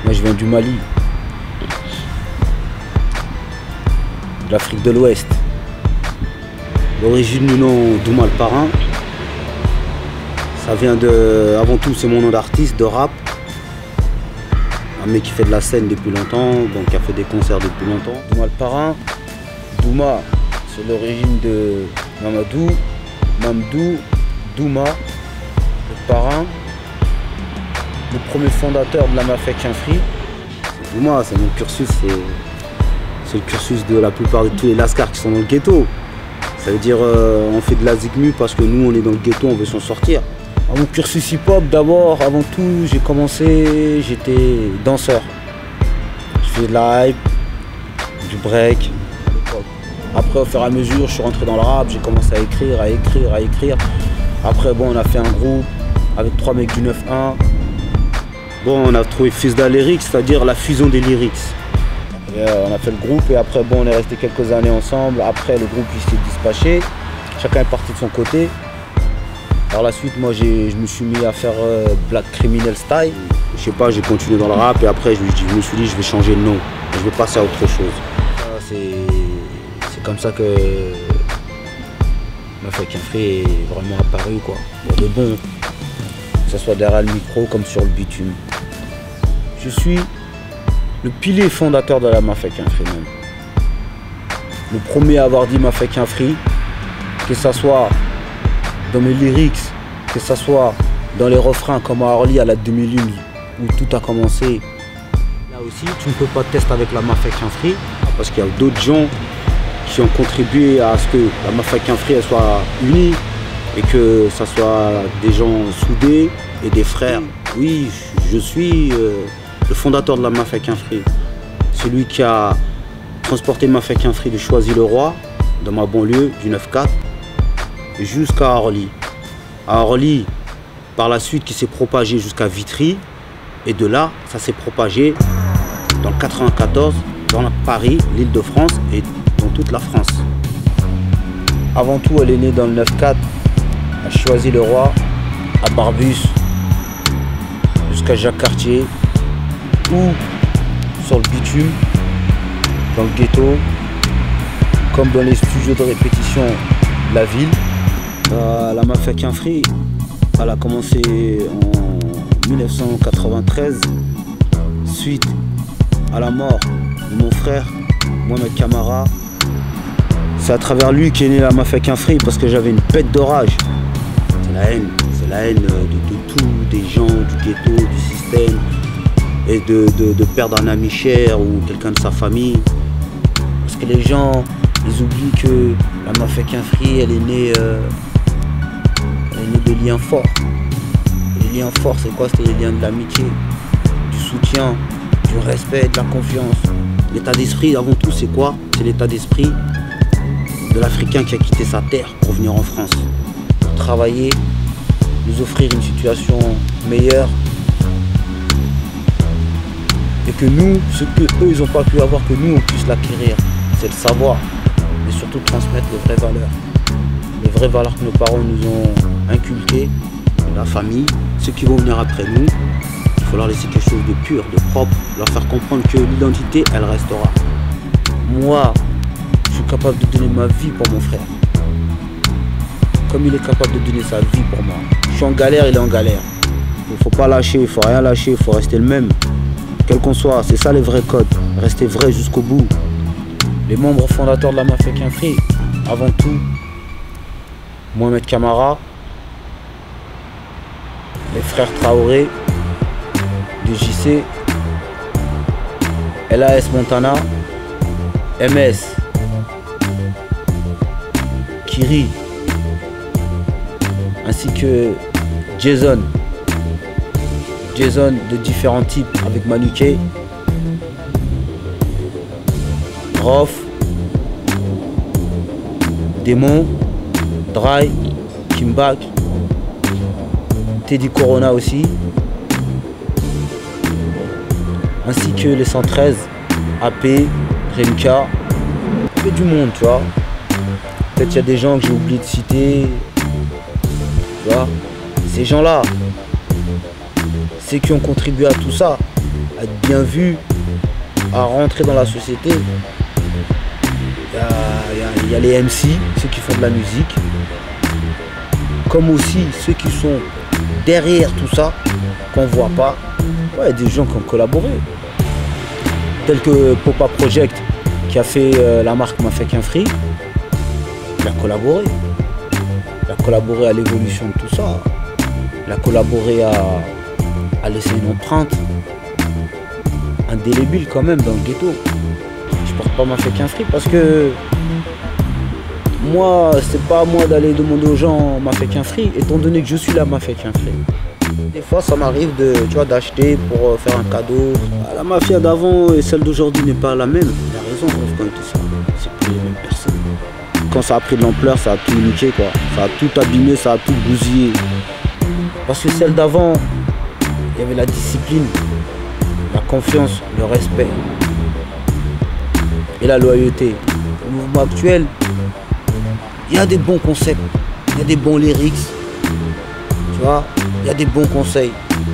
Moi je viens du Mali, de l'Afrique de l'Ouest. L'origine du nom Douma le Parrain, ça vient de, avant tout c'est mon nom d'artiste, de rap. Un mec qui fait de la scène depuis longtemps, donc qui a fait des concerts depuis longtemps. Douma le Parrain, Douma, c'est l'origine de Mamadou, Mamdou, Douma, le parrain, le premier fondateur de la mafia Quinfri. Douma, c'est mon cursus, c'est le cursus de la plupart de tous les lascars qui sont dans le ghetto. Ça veut dire on fait de la zigmu parce que nous on est dans le ghetto, on veut s'en sortir. Mon cursus hip-hop, d'abord, avant tout, j'ai commencé, j'étais danseur. Je faisais de la hype, du break. Après, au fur et à mesure, je suis rentré dans le rap, j'ai commencé à écrire. Après, bon, on a fait un groupe avec 3 mecs du 9-1. Bon, on a trouvé Fisda Lyrics, c'est-à-dire la fusion des lyrics. Et, on a fait le groupe et après, bon, on est resté quelques années ensemble. Après, le groupe il s'est dispatché. Chacun est parti de son côté. Par la suite, moi, je me suis mis à faire Black Criminal Style. Je sais pas, j'ai continué dans le rap et après, je me suis dit, je vais changer de nom. Je vais passer à autre chose. C'est comme ça que Mafia Quinfri est vraiment apparu, quoi. Pour de bon, que ce soit derrière le micro comme sur le bitume. Je suis le pilier fondateur de la Mafia Quinfri même. Le premier à avoir dit Mafia Quinfri, que ce soit dans mes lyrics, que ce soit dans les refrains comme à Orly à la 2001 où tout a commencé. Là aussi, tu ne peux pas tester avec la Mafia Quinfri parce qu'il y a d'autres gens qui ont contribué à ce que la Mafia Quinfri elle soit unie et que ça soit des gens soudés et des frères. Oui, je suis le fondateur de la Mafia Quinfri, celui qui a transporté Mafia Quinfri de Choisy-le-Roi, dans ma banlieue du 9-4, jusqu'à Orly. À Orly, par la suite, qui s'est propagé jusqu'à Vitry, et de là, ça s'est propagé dans le 94, dans Paris, l'Île-de-France et dans toute la France. Avant tout, elle est née dans le 9-4, à Choisy-le-Roi, à Barbus, jusqu'à Jacques-Cartier, ou sur le bitume, dans le ghetto, comme dans les studios de répétition de la ville. La Mafia Quinfri, elle a commencé en 1993, suite à la mort de mon frère, Mohamed Camara. C'est à travers lui qu'est née la Mafia Quinfri parce que j'avais une pète de rage. C'est la haine de tout, des gens, du ghetto, du système, et de perdre un ami cher ou quelqu'un de sa famille. Parce que les gens, ils oublient que la Mafia Quinfri, elle est née de liens forts. Et les liens forts, c'est quoi? C'était les liens de l'amitié, du soutien, du respect, de la confiance. L'état d'esprit, avant tout, c'est quoi? C'est l'état d'esprit de l'Africain qui a quitté sa terre pour venir en France. Pour travailler, nous offrir une situation meilleure. Et que nous, ce qu'eux, ils n'ont pas pu avoir, que nous, on puisse l'acquérir. C'est le savoir, mais surtout transmettre les vraies valeurs. Les vraies valeurs que nos parents nous ont inculquées, la famille, ceux qui vont venir après nous, il faut leur laisser quelque chose de pur, de propre, leur faire comprendre que l'identité, elle restera. Moi, je suis capable de donner ma vie pour mon frère, comme il est capable de donner sa vie pour moi. Je suis en galère, il est en galère. Il ne faut pas lâcher, il ne faut rien lâcher, il faut rester le même. Quel qu'on soit, c'est ça les vrais codes, rester vrai jusqu'au bout. Les membres fondateurs de la Mafia Quinfri, avant tout, Mohamed Camara, les frères Traoré, de JC, LAS Montana, MS, Kiri, ainsi que Jason de différents types avec Manuké, Rof, Démon, Dry, Kimbak, Teddy Corona aussi, ainsi que les 113, AP, Remka, et du monde, tu vois. Peut-être il y a des gens que j'ai oublié de citer, tu vois. Ces gens-là, c'est qui ont contribué à tout ça, à être bien vu, à rentrer dans la société. Il y a les MC, ceux qui font de la musique, comme aussi ceux qui sont derrière tout ça, qu'on ne voit pas. Ouais, il y a des gens qui ont collaboré, tel que Popa Project, qui a fait la marque M'a fait qu'un free. Il a collaboré. Il a collaboré à l'évolution de tout ça. Il a collaboré à laisser une empreinte indélébile quand même dans le ghetto. Je porte pas M'a fait qu'un free parce que moi, c'est pas à moi d'aller demander aux gens M'a fait qu'un free, étant donné que je suis là M'a fait qu'un free. Des fois, ça m'arrive d'acheter pour faire un cadeau. La mafia d'avant et celle d'aujourd'hui n'est pas la même. Il a raison quand il dit ça. C'est plus les mêmes personnes. Quand ça a pris de l'ampleur, ça a tout niqué, quoi. Ça a tout abîmé, ça a tout bousillé. Parce que celle d'avant, il y avait la discipline, la confiance, le respect et la loyauté. Au mouvement actuel, il y a des bons concepts, il y a des bons lyrics, tu vois, il y a des bons conseils.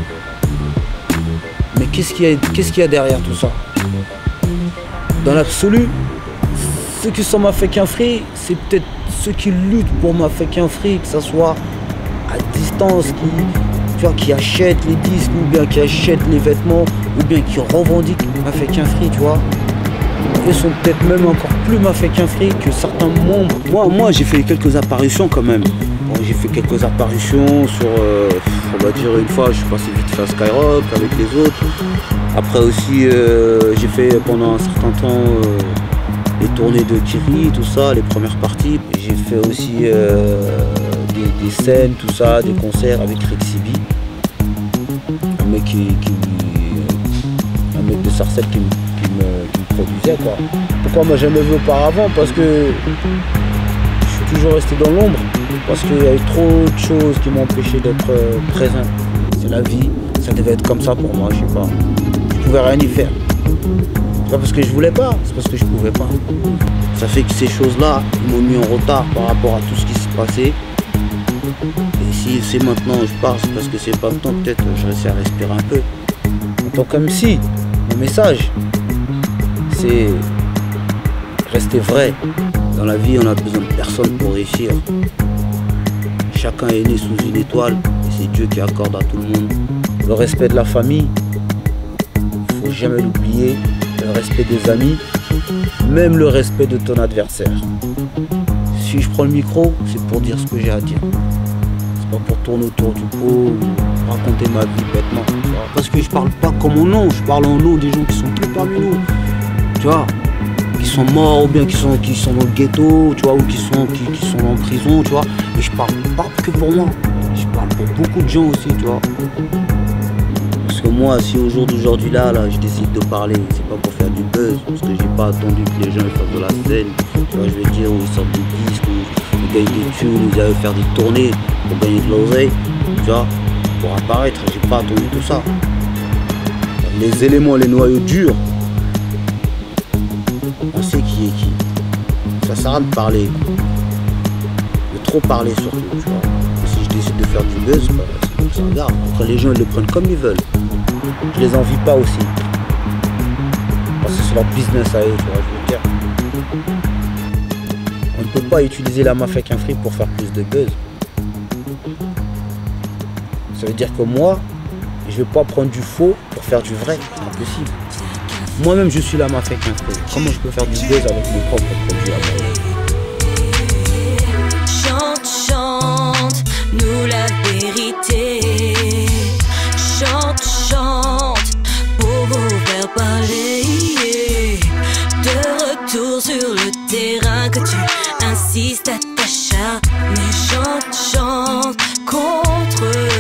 Mais qu'est-ce qu'il y a derrière tout ça? Dans l'absolu, ceux qui sont M'a fait qu'un free, c'est peut-être ceux qui luttent pour M'a fait qu'un free, que ce soit à distance, qui achètent les disques, ou bien qui achètent les vêtements, ou bien qui revendiquent M'a fait qu'un free, tu vois. Ils sont peut-être même encore plus M'a fait qu'un free que certains membres. Moi j'ai fait quelques apparitions quand même. Bon, j'ai fait quelques apparitions sur, on va dire une fois, je suis passé vite fait à Skyrock avec les autres. Après aussi, j'ai fait pendant un certain temps les tournées de Kiri, tout ça, les premières parties. J'ai fait aussi des scènes, tout ça, des concerts avec Rexibi. Un mec de Sarcelles qui me produisait, quoi. Pourquoi on m'a jamais vu auparavant? Parce que je suis toujours resté dans l'ombre. Parce qu'il y a eu trop de choses qui m'ont empêché d'être présent. C'est la vie, ça devait être comme ça pour moi, je sais pas. Je pouvais rien y faire. C'est pas parce que je voulais pas, c'est parce que je pouvais pas. Ça fait que ces choses-là, ils m'ont mis en retard par rapport à tout ce qui s'est passé. Et si c'est maintenant je pars, c'est parce que c'est pas le temps, peut-être je réussis à respirer un peu. En tant qu'MC, mon message, c'est rester vrai. Dans la vie, on a besoin de personne pour réussir. Chacun est né sous une étoile et c'est Dieu qui accorde à tout le monde. Le respect de la famille, il ne faut jamais l'oublier. Le respect des amis, même le respect de ton adversaire. Si je prends le micro, c'est pour dire ce que j'ai à dire. C'est pas pour tourner autour du pot ou raconter ma vie bêtement. Parce que je parle pas comme mon nom, je parle en nom des gens qui sont tous parmi nous. Tu vois, qui sont morts ou bien qui sont dans le ghetto, tu vois, ou qui sont en prison, tu vois. Mais je parle pas que pour moi, je parle pour beaucoup de gens aussi, tu vois. Parce que moi, si au jour d'aujourd'hui là, je décide de parler, c'est pas pour faire du buzz, parce que j'ai pas attendu que les gens fassent de la scène, tu vois, je veux dire, où ils sortent des disques, où ils gagnent des thunes, où ils allaient faire des tournées pour gagner de l'oseille, tu vois, pour apparaître, j'ai pas attendu tout ça. Les éléments, les noyaux durs, on sait qui est qui. Ça sert à de parler, de trop parler surtout, tu vois. Et si je décide de faire du buzz, bah, ça regarde. Après les gens ils le prennent comme ils veulent. Je les envie pas aussi. Parce que c'est leur business à eux, tu vois, je veux dire. On ne peut pas utiliser la M'a fait qu'un free pour faire plus de buzz. Ça veut dire que moi, je vais pas prendre du faux pour faire du vrai, c'est impossible. Moi-même je suis la M'a fait qu'un free. Comment je peux faire du buzz avec mes propres produits à moi? Chante, chante, nous la vérité. Chante, chante, pour vous faire parler. De retour sur le terrain que tu insistes à t'acharner. Chante, chante, contre